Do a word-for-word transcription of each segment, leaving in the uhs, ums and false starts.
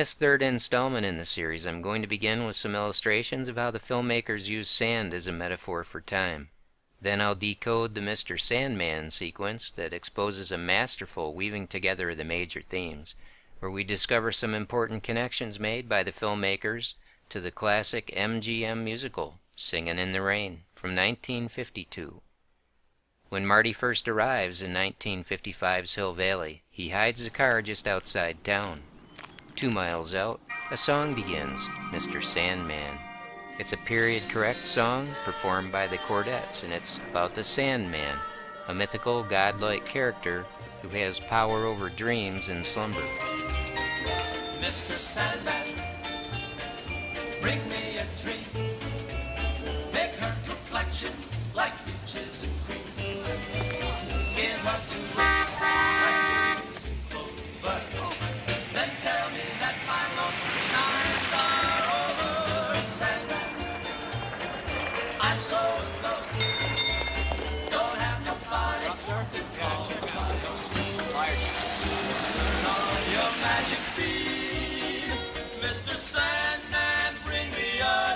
this third installment in the series, I'm going to begin with some illustrations of how the filmmakers use sand as a metaphor for time. Then I'll decode the Mister Sandman sequence that exposes a masterful weaving together of the major themes, where we discover some important connections made by the filmmakers to the classic M G M musical, Singin' in the Rain, from nineteen fifty-two. When Marty first arrives in nineteen fifty-five's Hill Valley, he hides the car just outside town. Two miles out, a song begins, Mister Sandman. It's a period-correct song performed by the Chordettes, and it's about the Sandman, a mythical, godlike character who has power over dreams and slumber. Mister Sandman, bring me a dream. Make her complexion like peaches and cream. Give her two lips like roses and clover. Then tell me that my lonesome nights are over. Sandman, I'm so in love. Don't have nobody to call my own. Turn on your magic beam, Mister Sandman, bring me a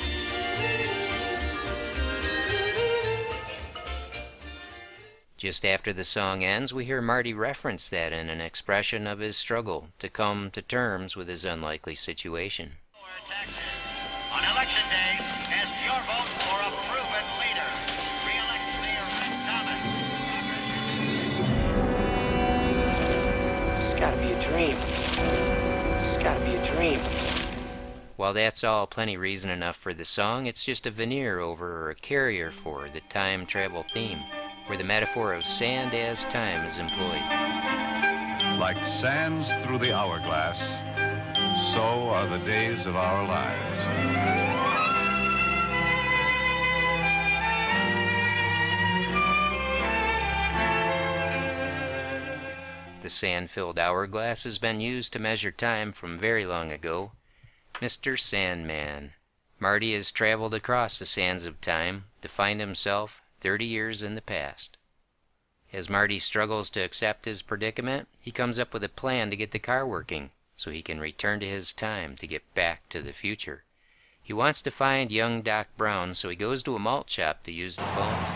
dream. Just after the song ends, we hear Marty reference that in an expression of his struggle to come to terms with his unlikely situation. On election day, cast your vote for a proven leader. Re-elect Mayor Rick Thomas. This has gotta be a dream. This has gotta be a dream. While that's all plenty reason enough for the song, it's just a veneer over or a carrier for the time travel theme, where the metaphor of sand as time is employed. Like sands through the hourglass, so are the days of our lives. The sand-filled hourglass has been used to measure time from very long ago. Mister Sandman. Marty has traveled across the sands of time to find himself thirty years in the past. As Marty struggles to accept his predicament, he comes up with a plan to get the car working, so he can return to his time to get back to the future. He wants to find young Doc Brown, so he goes to a malt shop to use the phone.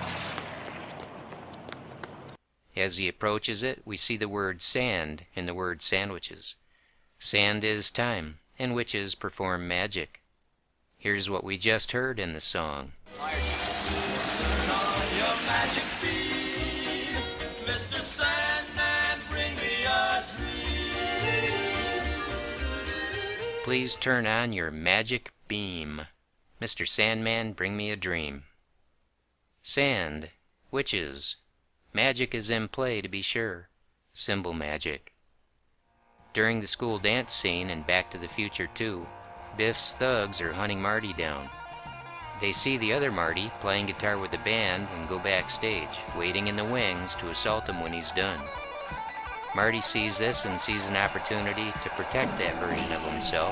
As he approaches it, we see the word sand in the word sandwiches. Sand is time, and witches perform magic. Here's what we just heard in the song. Turn on your magic beam, Mister Sandman, bring me a dream. Please turn on your magic beam. Mister Sandman, bring me a dream. Sand, witches. Magic is in play, to be sure. Symbol magic. During the school dance scene in Back to the Future two, Biff's thugs are hunting Marty down. They see the other Marty playing guitar with the band and go backstage, waiting in the wings to assault him when he's done. Marty sees this and sees an opportunity to protect that version of himself.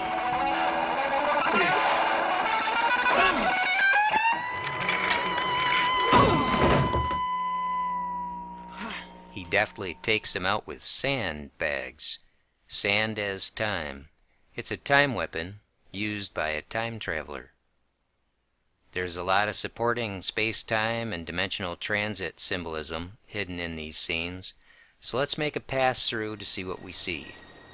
He deftly takes him out with sandbags. Sand as time. It's a time weapon used by a time traveler. There's a lot of supporting space-time and dimensional transit symbolism hidden in these scenes, so let's make a pass-through to see what we see.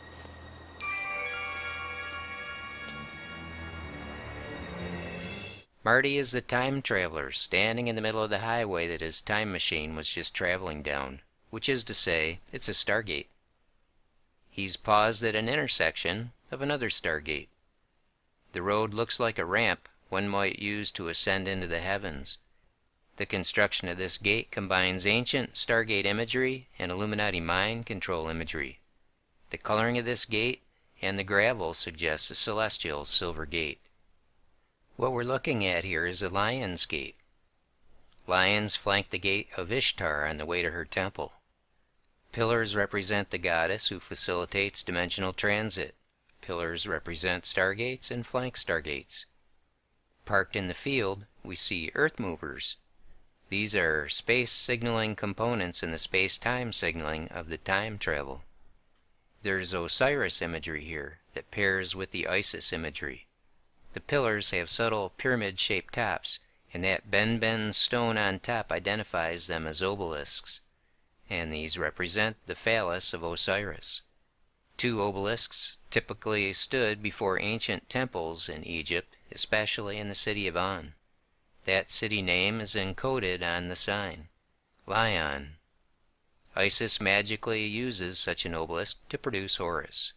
Marty is the time traveler standing in the middle of the highway that his time machine was just traveling down, which is to say, it's a Stargate. He's paused at an intersection of another Stargate. The road looks like a ramp one might use to ascend into the heavens. The construction of this gate combines ancient Stargate imagery and Illuminati mind control imagery. The coloring of this gate and the gravel suggests a celestial silver gate. What we're looking at here is a lion's gate. Lions flank the gate of Ishtar on the way to her temple. Pillars represent the goddess who facilitates dimensional transit. Pillars represent stargates and flank stargates. Parked in the field, we see earth movers. These are space signaling components in the space-time signaling of the time travel. There's Osiris imagery here that pairs with the Isis imagery. The pillars have subtle pyramid-shaped tops, and that Ben-Ben stone on top identifies them as obelisks, and these represent the phallus of Osiris. Two obelisks typically stood before ancient temples in Egypt, especially in the city of On. That city name is encoded on the sign, Lion. Isis magically uses such an obelisk to produce Horus.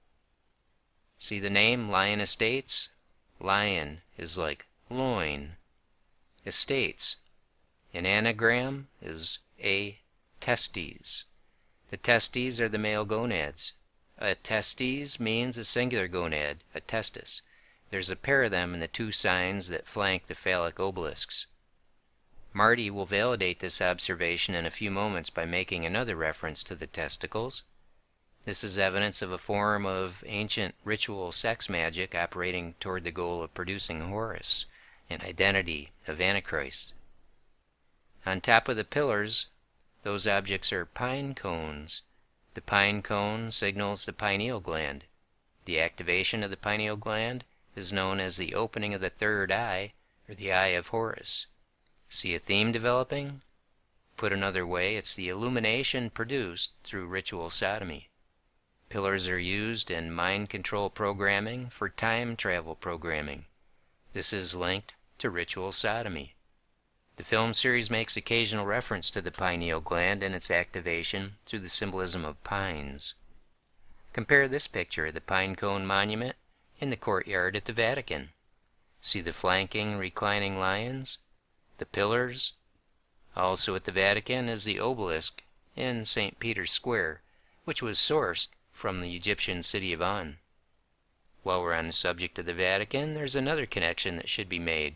See the name Lion Estates? Lion is like loin. Estates. An anagram is a testes. The testes are the male gonads. A testes means a singular gonad, a testis. There's a pair of them in the two signs that flank the phallic obelisks. Marty will validate this observation in a few moments by making another reference to the testicles. This is evidence of a form of ancient ritual sex magic operating toward the goal of producing Horus, an identity of Antichrist. On top of the pillars, those objects are pine cones. The pine cone signals the pineal gland. The activation of the pineal gland is known as the opening of the third eye, or the eye of Horus. See a theme developing? Put another way, it's the illumination produced through ritual sodomy. Pillars are used in mind control programming for time travel programming. This is linked to ritual sodomy. The film series makes occasional reference to the pineal gland and its activation through the symbolism of pines. Compare this picture of the pine cone monument in the courtyard at the Vatican. See the flanking, reclining lions? The pillars? Also at the Vatican is the obelisk in Saint Peter's Square, which was sourced from the Egyptian city of On. While we're on the subject of the Vatican, there's another connection that should be made.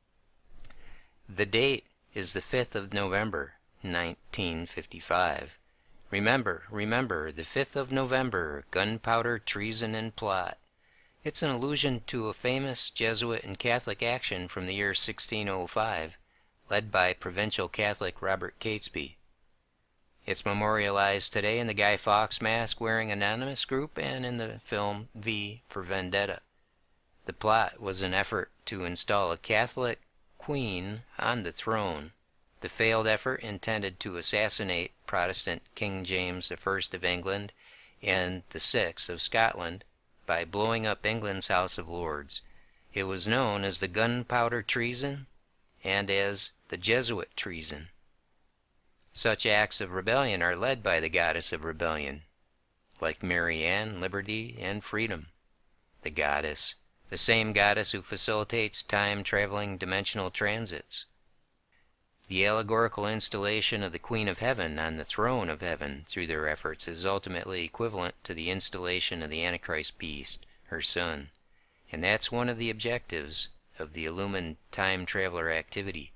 The date is the fifth of November, nineteen fifty-five. Remember, remember, the fifth of November, gunpowder, treason, and plot. It's an allusion to a famous Jesuit and Catholic action from the year sixteen oh five, led by provincial Catholic Robert Catesby. It's memorialized today in the Guy Fawkes mask-wearing anonymous group and in the film V for Vendetta. The plot was an effort to install a Catholic queen on the throne. The failed effort intended to assassinate Protestant King James the First of England and the Sixth of Scotland by blowing up England's House of Lords. It was known as the gunpowder treason and as the Jesuit treason. Such acts of rebellion are led by the goddess of rebellion, like Mary Ann, liberty, and freedom. The goddess, the same goddess who facilitates time-traveling dimensional transits. The allegorical installation of the Queen of Heaven on the throne of heaven through their efforts is ultimately equivalent to the installation of the Antichrist beast, her son, and that's one of the objectives of the illumined time-traveler activity.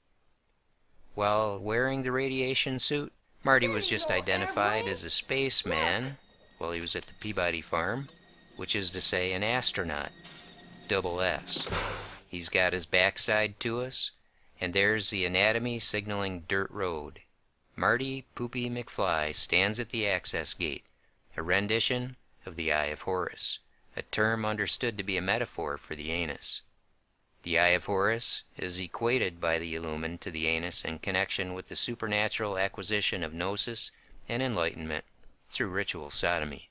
While wearing the radiation suit, Marty was just identified as a spaceman while he was at the Peabody farm, which is to say an astronaut, double S. He's got his backside to us, and there's the anatomy signaling dirt road. Marty Poopy McFly stands at the access gate, a rendition of the Eye of Horus, a term understood to be a metaphor for the anus. The Eye of Horus is equated by the Illumined to the anus in connection with the supernatural acquisition of gnosis and enlightenment through ritual sodomy.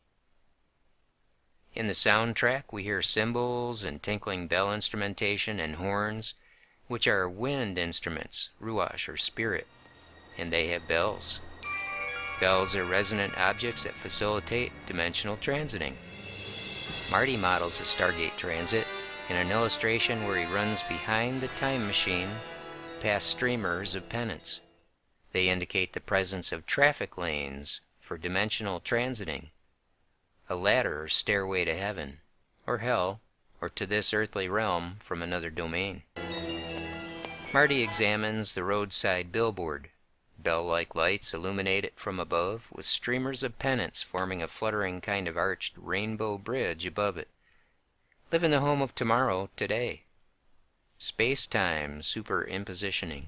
In the soundtrack, we hear cymbals and tinkling bell instrumentation and horns, which are wind instruments, ruach or spirit, and they have bells. Bells are resonant objects that facilitate dimensional transiting. Marty models a Stargate transit in an illustration where he runs behind the time machine past streamers of penance. They indicate the presence of traffic lanes for dimensional transiting, a ladder or stairway to heaven, or hell, or to this earthly realm from another domain. Marty examines the roadside billboard. Bell-like lights illuminate it from above, with streamers of penance forming a fluttering kind of arched rainbow bridge above it. Live in the home of tomorrow, today. Space-time superimpositioning.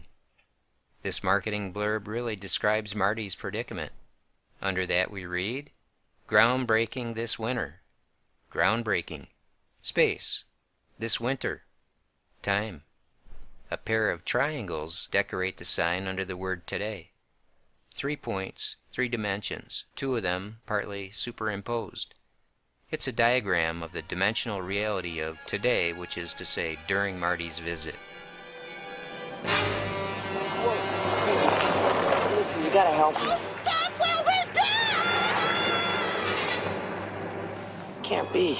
This marketing blurb really describes Marty's predicament. Under that we read, Groundbreaking this winter. Groundbreaking. Space. This winter. Time. A pair of triangles decorate the sign under the word today. Three points, three dimensions, two of them partly superimposed. It's a diagram of the dimensional reality of today, which is to say, during Marty's visit. Whoa. Listen, you gotta help me. Stop while we're there! Can't be.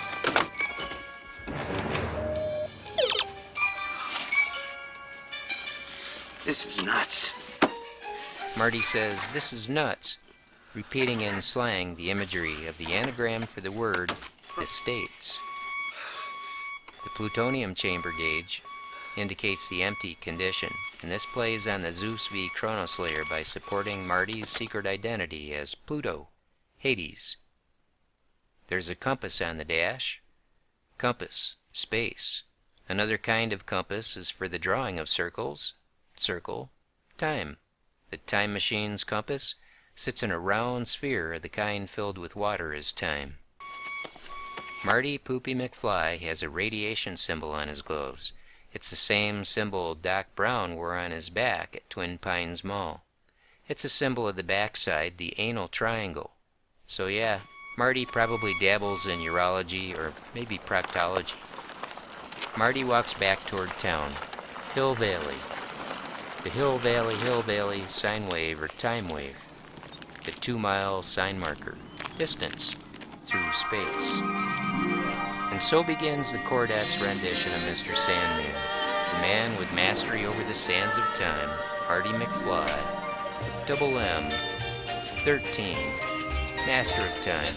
This is nuts. Marty says, "This is nuts," repeating in slang the imagery of the anagram for the word estates. The plutonium chamber gauge indicates the empty condition, and this plays on the Zeus v. Chronoslayer by supporting Marty's secret identity as Pluto, Hades. There's a compass on the dash. Compass, space. Another kind of compass is for the drawing of circles. Circle, time. The time machine's compass sits in a round sphere of the kind filled with water as time. Marty Poopy McFly has a radiation symbol on his gloves. It's the same symbol Doc Brown wore on his back at Twin Pines Mall. It's a symbol of the backside, the anal triangle. So yeah, Marty probably dabbles in urology or maybe proctology. Marty walks back toward town. Hill Valley. The Hill Valley, Hill Valley sine wave or time wave. The two-mile sign marker. Distance. Through space. And so begins the Chordette's rendition of Mister Sandman, the man with mastery over the sands of time, Marty McFly. Double M. thirteen. Master of time.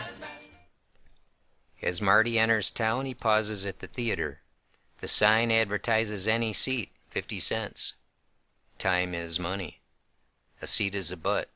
As Marty enters town, he pauses at the theater. The sign advertises any seat, fifty cents. Time is money. A seat is a butt.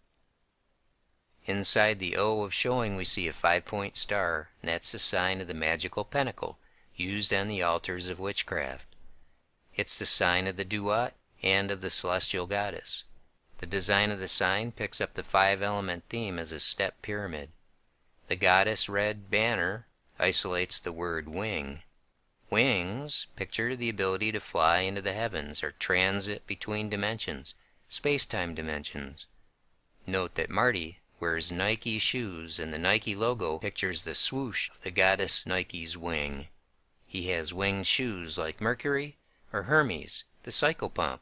Inside the O of showing we see a five-point star, and that's the sign of the magical pentacle, used on the altars of witchcraft. It's the sign of the duat and of the celestial goddess. The design of the sign picks up the five-element theme as a step pyramid. The goddess red banner isolates the word wing. Wings picture the ability to fly into the heavens or transit between dimensions, space-time dimensions. Note that Marty wears Nike shoes, and the Nike logo pictures the swoosh of the goddess Nike's wing. He has winged shoes like Mercury or Hermes, the psychopomp.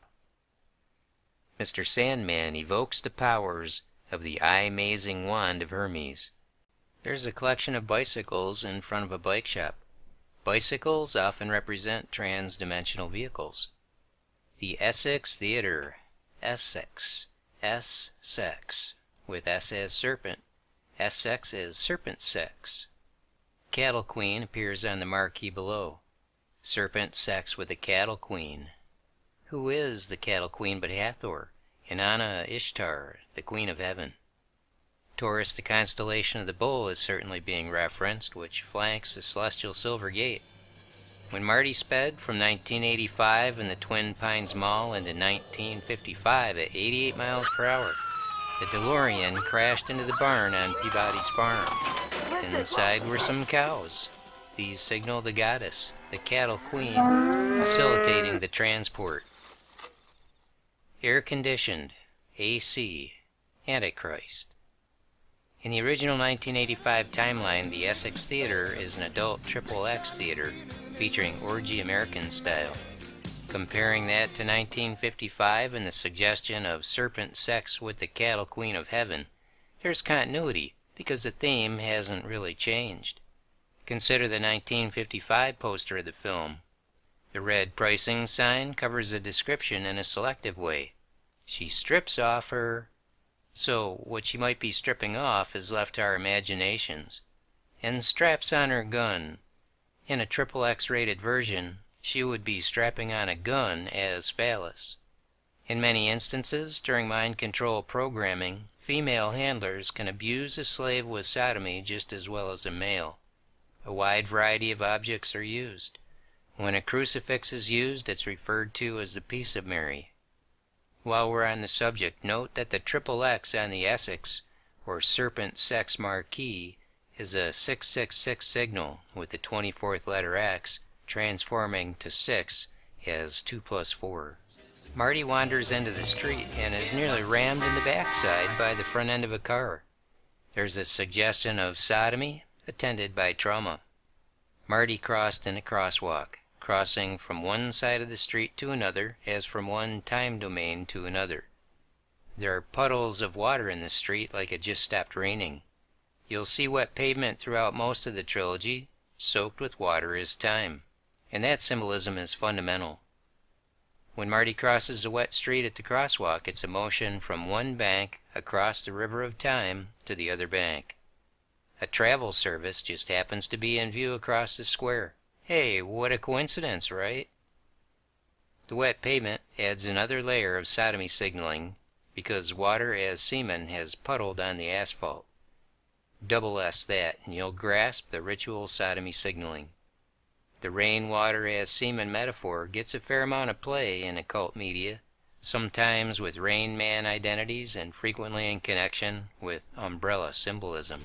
Mister Sandman evokes the powers of the eye-mazing wand of Hermes. There's a collection of bicycles in front of a bike shop. Bicycles often represent trans-dimensional vehicles. The Essex Theater, Essex, S-sex, with S as serpent, S-sex as serpent sex. Cattle Queen appears on the marquee below. Serpent sex with a cattle queen. Who is the cattle queen but Hathor, Inanna Ishtar, the queen of heaven? Taurus, the constellation of the bull, is certainly being referenced, which flanks the celestial silver gate. When Marty sped from nineteen eighty-five in the Twin Pines Mall into nineteen fifty-five at eighty-eight miles per hour, the DeLorean crashed into the barn on Peabody's farm. Inside were some cows. These signal the goddess, the cattle queen, facilitating the transport. Air-conditioned, A C, Antichrist. In the original nineteen eighty-five timeline, the Essex Theater is an adult triple X theater featuring orgy American style. Comparing that to nineteen fifty-five and the suggestion of serpent sex with the cattle queen of heaven, there's continuity because the theme hasn't really changed. Consider the nineteen fifty-five poster of the film. The red pricing sign covers the description in a selective way. She strips off her... So, what she might be stripping off is left to our imaginations. And straps on her gun. In a triple X rated version, she would be strapping on a gun as phallus. In many instances, during mind control programming, female handlers can abuse a slave with sodomy just as well as a male. A wide variety of objects are used. When a crucifix is used, it's referred to as the Piece of Mary. While we're on the subject, note that the triple X on the Essex or Serpent Sex Marquee, is a six six six signal with the twenty-fourth letter X transforming to six as two plus four. Marty wanders into the street and is nearly rammed in the backside by the front end of a car. There's a suggestion of sodomy attended by trauma. Marty crossed in a crosswalk, crossing from one side of the street to another as from one time domain to another. There are puddles of water in the street like it just stopped raining. You'll see wet pavement throughout most of the trilogy. Soaked with water is time, and that symbolism is fundamental. When Marty crosses a wet street at the crosswalk, it's a motion from one bank across the river of time to the other bank. A travel service just happens to be in view across the square. Hey, what a coincidence, right? The wet pavement adds another layer of sodomy signaling because water as semen has puddled on the asphalt. Double S that, and you'll grasp the ritual sodomy signaling. The rainwater as semen metaphor gets a fair amount of play in occult media, sometimes with Rain Man identities and frequently in connection with umbrella symbolism.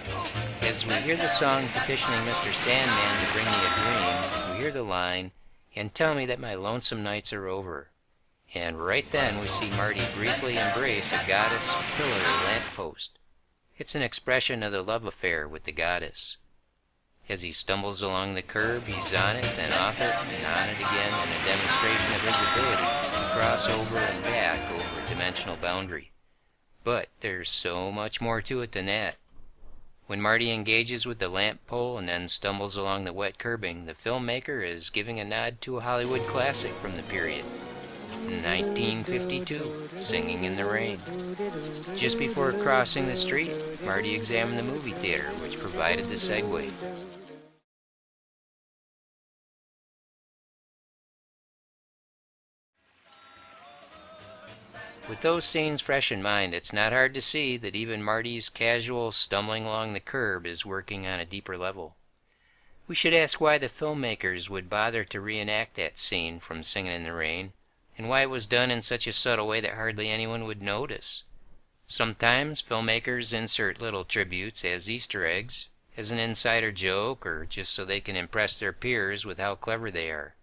As we hear the song petitioning Mister Sandman to bring me a dream, we hear the line, "And tell me that my lonesome nights are over." And right then we see Marty briefly embrace a goddess pillar lamppost. It's an expression of the love affair with the goddess. As he stumbles along the curb, he's on it, then off it, and on it again in a demonstration of his ability to cross over and back over a dimensional boundary. But there's so much more to it than that. When Marty engages with the lamp pole and then stumbles along the wet curbing, the filmmaker is giving a nod to a Hollywood classic from the period. From nineteen fifty-two, Singing in the Rain. Just before crossing the street, Marty examined the movie theater, which provided the segue. With those scenes fresh in mind, it's not hard to see that even Marty's casual stumbling along the curb is working on a deeper level. We should ask why the filmmakers would bother to reenact that scene from Singing in the Rain, and why it was done in such a subtle way that hardly anyone would notice. Sometimes filmmakers insert little tributes as Easter eggs, as an insider joke, or just so they can impress their peers with how clever they are.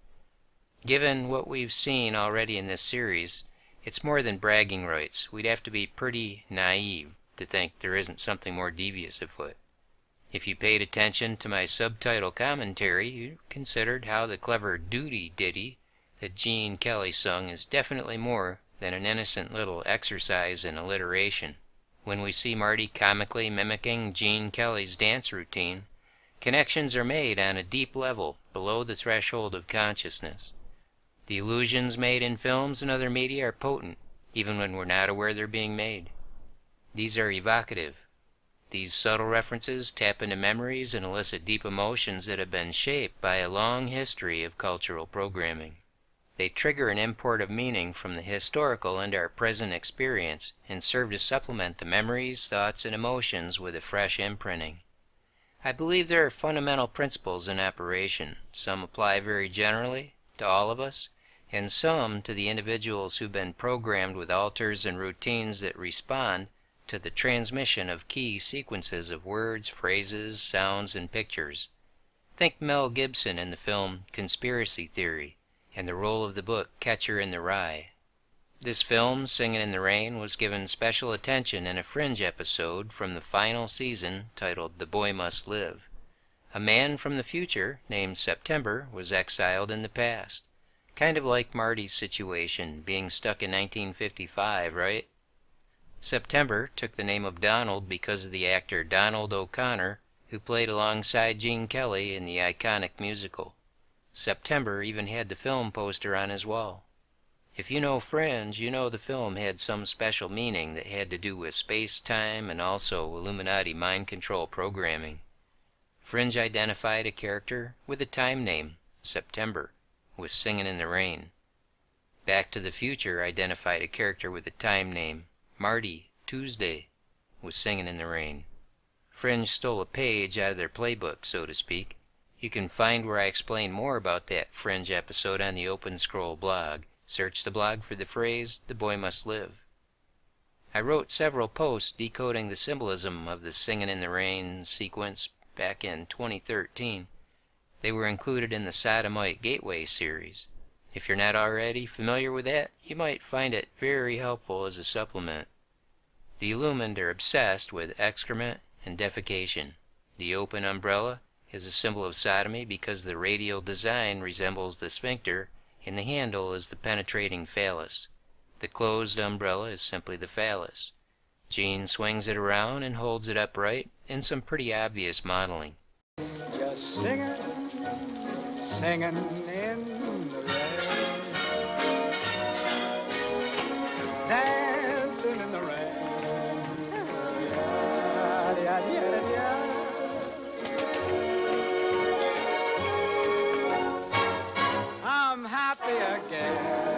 Given what we've seen already in this series, it's more than bragging rights. We'd have to be pretty naive to think there isn't something more devious afoot. If you paid attention to my subtitle commentary, you considered how the clever duty ditty that Gene Kelly sung is definitely more than an innocent little exercise in alliteration. When we see Marty comically mimicking Gene Kelly's dance routine, connections are made on a deep level below the threshold of consciousness. The illusions made in films and other media are potent, even when we're not aware they're being made. These are evocative. These subtle references tap into memories and elicit deep emotions that have been shaped by a long history of cultural programming. They trigger an import of meaning from the historical into our present experience and serve to supplement the memories, thoughts, and emotions with a fresh imprinting. I believe there are fundamental principles in operation. Some apply very generally to all of us, and some to the individuals who've been programmed with alters and routines that respond to the transmission of key sequences of words, phrases, sounds, and pictures. Think Mel Gibson in the film Conspiracy Theory, and the role of the book Catcher in the Rye. This film, Singing in the Rain, was given special attention in a Fringe episode from the final season titled The Boy Must Live. A man from the future, named September, was exiled in the past. Kind of like Marty's situation, being stuck in nineteen fifty-five, right? September took the name of Donald because of the actor Donald O'Connor, who played alongside Gene Kelly in the iconic musical. September even had the film poster on his wall. If you know Fringe, you know the film had some special meaning that had to do with space-time and also Illuminati mind control programming. Fringe identified a character with a time name, September, with Singing in the Rain. Back to the Future identified a character with a time name, Marty, Tuesday, with Singing in the Rain. Fringe stole a page out of their playbook, so to speak. You can find where I explain more about that Fringe episode on the Open Scroll blog. Search the blog for the phrase, "The Boy Must Live." I wrote several posts decoding the symbolism of the Singin' in the Rain sequence back in twenty thirteen. They were included in the Sodomite Gateway series. If you're not already familiar with that, you might find it very helpful as a supplement. The Illumined are obsessed with excrement and defecation. The open umbrella is a symbol of sodomy because the radial design resembles the sphincter and the handle is the penetrating phallus. The closed umbrella is simply the phallus. Gene swings it around and holds it upright in some pretty obvious modeling. Just singing, singing in the rain, dancing in the rain. I'm happy again.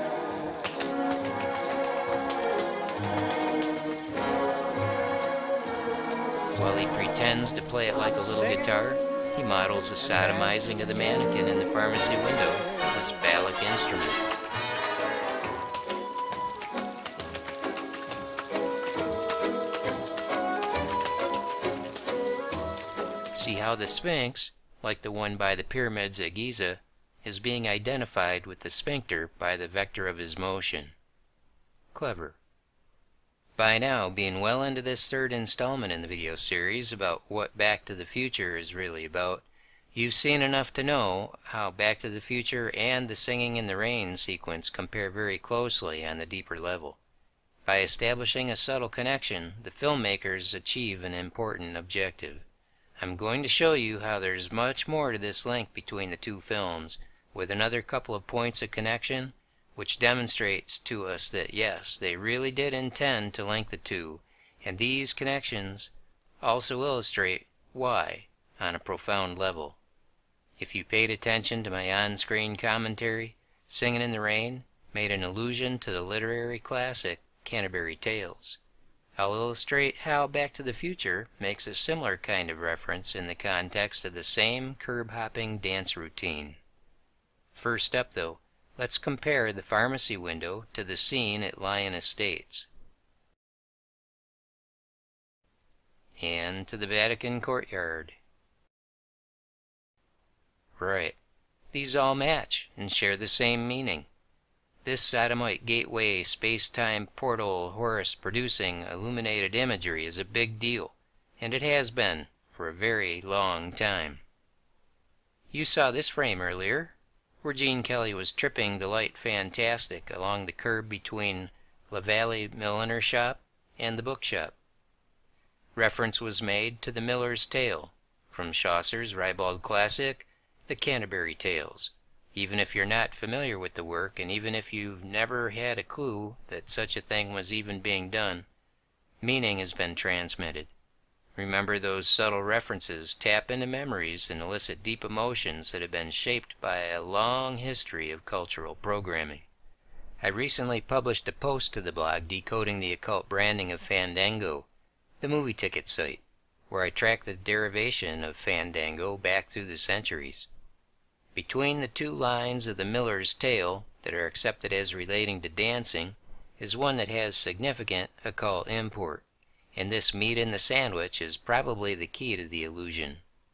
While he pretends to play it like a little guitar, he models the sodomizing of the mannequin in the pharmacy window with his phallic instrument. See how the Sphinx, like the one by the pyramids at Giza, is being identified with the sphincter by the vector of his motion. Clever. By now, being well into this third installment in the video series about what Back to the Future is really about, you've seen enough to know how Back to the Future and the Singing in the Rain sequence compare very closely on the deeper level. By establishing a subtle connection, the filmmakers achieve an important objective. I'm going to show you how there's much more to this link between the two films, with another couple of points of connection, which demonstrates to us that yes, they really did intend to link the two, and these connections also illustrate why on a profound level. If you paid attention to my on-screen commentary, Singin' in the Rain made an allusion to the literary classic Canterbury Tales. I'll illustrate how Back to the Future makes a similar kind of reference in the context of the same curb-hopping dance routine. First up though, let's compare the pharmacy window to the scene at Lyon Estates and to the Vatican courtyard. Right, these all match and share the same meaning. This Sodomite Gateway space-time portal Horus producing illuminated imagery is a big deal, and it has been for a very long time. You saw this frame earlier, where Gene Kelly was tripping the light fantastic along the curb between La Valley Milliner Shop and the bookshop. Reference was made to the Miller's Tale, from Chaucer's ribald classic, The Canterbury Tales. Even if you're not familiar with the work, and even if you've never had a clue that such a thing was even being done, meaning has been transmitted. Remember, those subtle references tap into memories and elicit deep emotions that have been shaped by a long history of cultural programming. I recently published a post to the blog decoding the occult branding of Fandango, the movie ticket site, where I track the derivation of Fandango back through the centuries. Between the two lines of the Miller's Tale that are accepted as relating to dancing is one that has significant occult import, and this meat in the sandwich is probably the key to the illusion.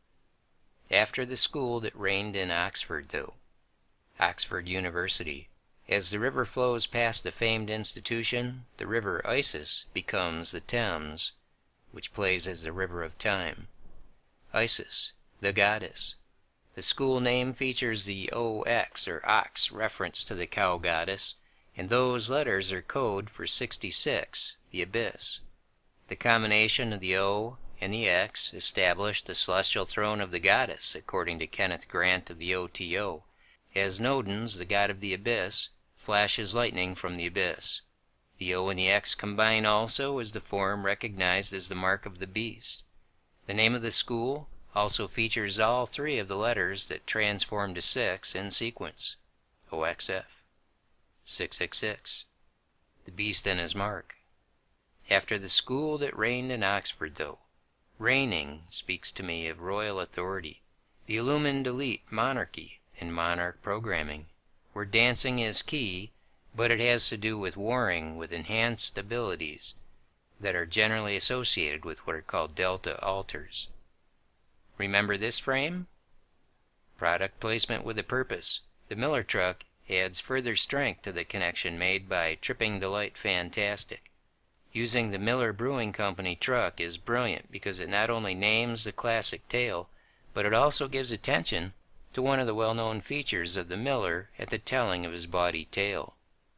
After the school that reigned in Oxford, though, Oxford University, as the river flows past the famed institution, the river Isis becomes the Thames, which plays as the river of time. Isis, the goddess. The school name features the O X or ox reference to the cow goddess, and those letters are code for sixty-six, the abyss. The combination of the O and the X established the celestial throne of the goddess, according to Kenneth Grant of the O T O, as Nodens, the god of the abyss, flashes lightning from the abyss. The O and the X combine also as the form recognized as the mark of the beast. The name of the school also features all three of the letters that transform to six in sequence, O X F, six six six, the beast and his mark. After the school that reigned in Oxford, though, reigning speaks to me of royal authority, the illumined elite monarchy and monarch programming, where dancing is key, but it has to do with warring with enhanced abilities. that are generally associated with what are called delta alters. Remember this frame? Product placement with a purpose. The Miller truck adds further strength to the connection made by Tripping the Light Fantastic. Using the Miller Brewing Company truck is brilliant because it not only names the classic tale, but it also gives attention to one of the well-known features of the Miller at the telling of his bawdy tale.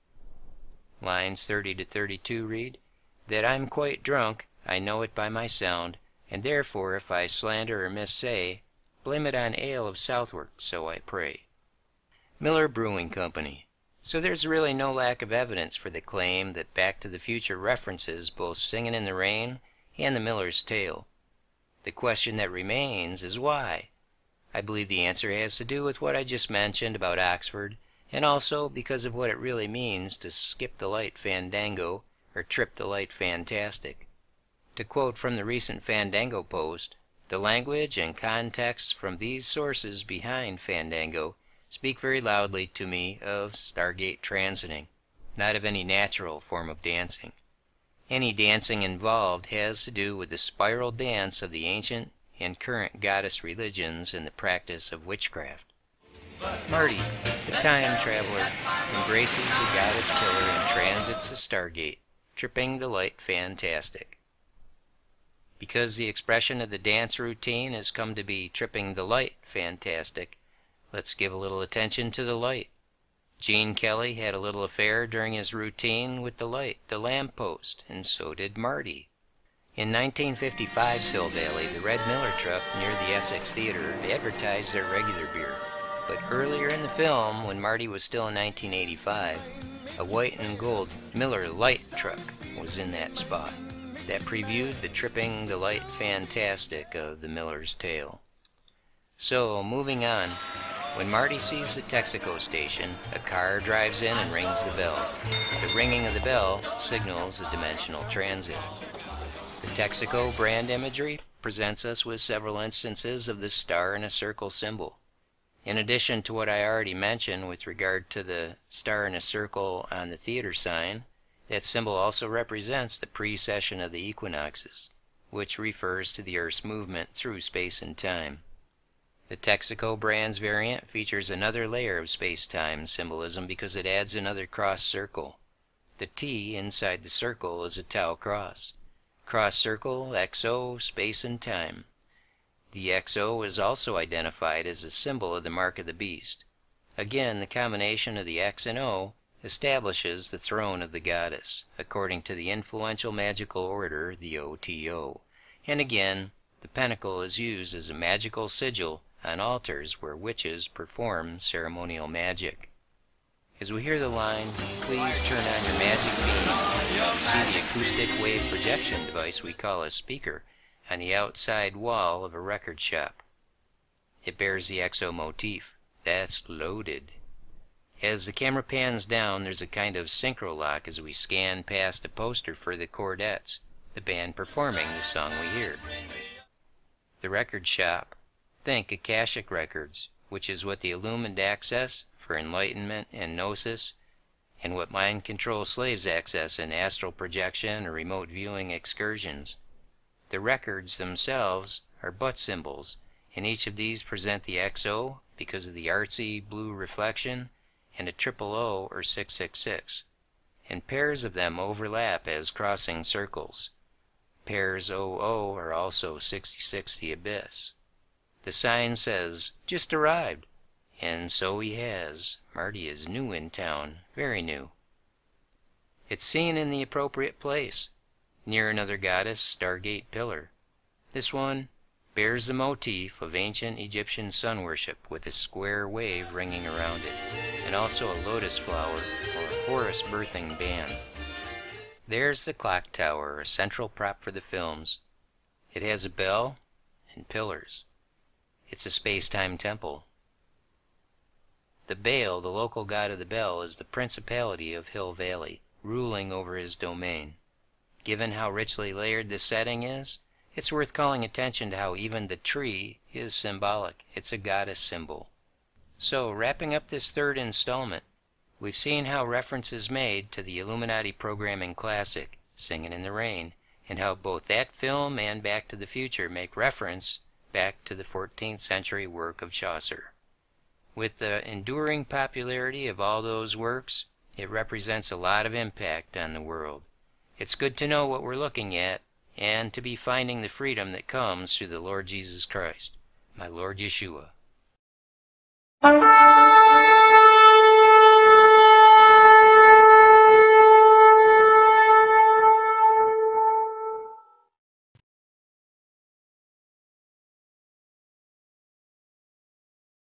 Lines thirty to thirty-two read, "That I'm quite drunk, I know it by my sound, and therefore if I slander or missay, blame it on ale of Southwark, so I pray." Miller Brewing Company. So there's really no lack of evidence for the claim that Back to the Future references both Singin' in the Rain and the Miller's Tale. The question that remains is why? I believe the answer has to do with what I just mentioned about Oxford, and also because of what it really means to skip the light fandango or trip the light fantastic. To quote from the recent Fandango post, "The language and context from these sources behind Fandango speak very loudly to me of Stargate transiting, not of any natural form of dancing. Any dancing involved has to do with the spiral dance of the ancient and current goddess religions and the practice of witchcraft." Marty, the time traveler, embraces the goddess pillar and transits the Stargate, tripping the light fantastic. Because the expression of the dance routine has come to be tripping the light fantastic, let's give a little attention to the light. Gene Kelly had a little affair during his routine with the light, the lamppost, and so did Marty. In nineteen fifty-five's Hill Valley, the Red Miller truck near the Essex Theater advertised their regular beer. But earlier in the film, when Marty was still in nineteen eighty-five, a white and gold Miller Light truck was in that spot. That previewed the tripping the light fantastic of the Miller's Tale. So, moving on, when Marty sees the Texaco station, a car drives in and rings the bell. The ringing of the bell signals a dimensional transit. The Texaco brand imagery presents us with several instances of the star in a circle symbol. In addition to what I already mentioned with regard to the star in a circle on the theater sign, that symbol also represents the precession of the equinoxes, which refers to the Earth's movement through space and time. The Texaco brand's variant features another layer of space-time symbolism because it adds another cross circle. The T inside the circle is a tau cross. Cross circle, X O, space and time. The X O is also identified as a symbol of the mark of the beast. Again, the combination of the X and O establishes the throne of the goddess, according to the influential magical order, the O T O. And again, the pentacle is used as a magical sigil on altars where witches perform ceremonial magic. As we hear the line, "Please turn on your magic beam," we see the acoustic wave projection device we call a speaker on the outside wall of a record shop. It bears the X O motif. That's loaded. As the camera pans down, there's a kind of synchro lock as we scan past a poster for the Chordettes, the band performing the song we hear. The record shop. Think Akashic Records, which is what the Illumined access for enlightenment and gnosis, and what mind control slaves access in astral projection or remote viewing excursions. The records themselves are butt symbols, and each of these present the X O because of the artsy blue reflection, and a triple O or six six six, and pairs of them overlap as crossing circles. Pairs O O are also sixty-six the abyss. The sign says, "Just arrived," and so he has. Marty is new in town, very new. It's seen in the appropriate place, near another goddess Stargate pillar. This one bears the motif of ancient Egyptian sun worship with a square wave ringing around it, and also a lotus flower or a Horus birthing band. There's the clock tower, a central prop for the films. It has a bell and pillars. It's a space-time temple. The Baal, the local god of the bell, is the principality of Hill Valley, ruling over his domain. Given how richly layered the setting is, it's worth calling attention to how even the tree is symbolic. It's a goddess symbol. So, wrapping up this third installment, we've seen how reference is made to the Illuminati programming classic, Singin' in the Rain, and how both that film and Back to the Future make reference back to the fourteenth century work of Chaucer. With the enduring popularity of all those works, it represents a lot of impact on the world. It's good to know what we're looking at, and to be finding the freedom that comes through the Lord Jesus Christ, my Lord Yeshua.